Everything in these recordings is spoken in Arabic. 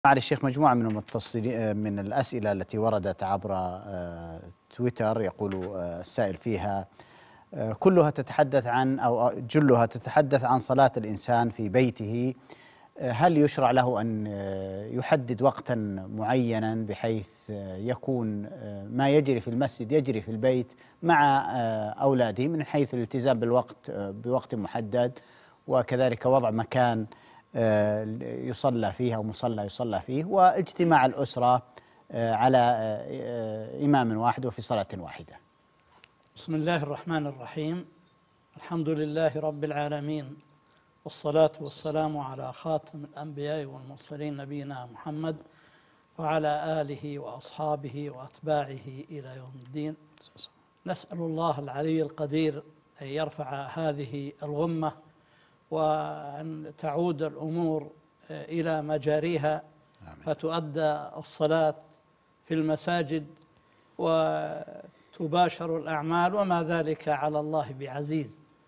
معالي الشيخ، مجموعة من المتصلين من الأسئلة التي وردت عبر تويتر. يقول السائل فيها كلها تتحدث عن أو جلها تتحدث عن صلاة الإنسان في بيته. هل يشرع له أن يحدد وقتا معينا بحيث يكون ما يجري في المسجد يجري في البيت مع أولاده، من حيث الالتزام بوقت محدد، وكذلك وضع مكان يصلى فيه أو مصلى يصلى فيه، واجتماع الأسرة على إمام واحد وفي صلاة واحدة؟ بسم الله الرحمن الرحيم. الحمد لله رب العالمين، والصلاة والسلام على خاتم الأنبياء والمرسلين نبينا محمد وعلى آله وأصحابه وأتباعه إلى يوم الدين. نسأل الله العلي القدير أن يرفع هذه الغمة وأن تعود الأمور إلى مجاريها، فتؤدى الصلاة في المساجد وتباشر الأعمال، وما ذلك على الله بعزيز.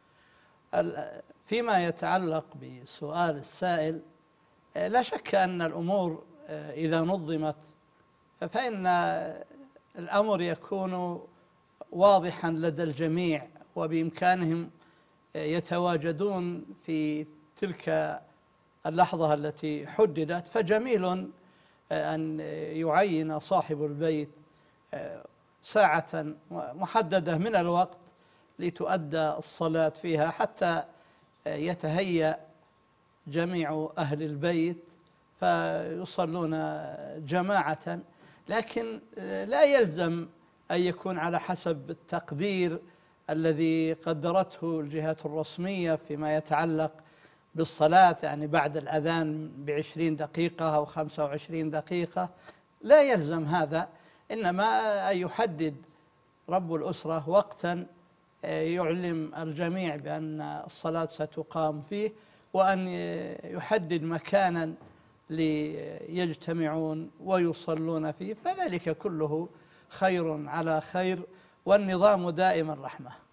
فيما يتعلق بسؤال السائل، لا شك أن الأمور إذا نظمت فإن الأمر يكون واضحا لدى الجميع، وبإمكانهم يتواجدون في تلك اللحظة التي حددت. فجميل أن يعين صاحب البيت ساعة محددة من الوقت لتؤدى الصلاة فيها، حتى يتهيأ جميع أهل البيت فيصلون جماعة. لكن لا يلزم أن يكون على حسب التقدير الذي قدرته الجهات الرسمية فيما يتعلق بالصلاة، يعني بعد الأذان ب20 دقيقة أو 25 دقيقة. لا يلزم هذا، إنما أن يحدد رب الأسرة وقتا يعلم الجميع بأن الصلاة ستقام فيه، وأن يحدد مكانا ليجتمعون ويصلون فيه، فذلك كله خير على خير، والنظام دائما رحمة.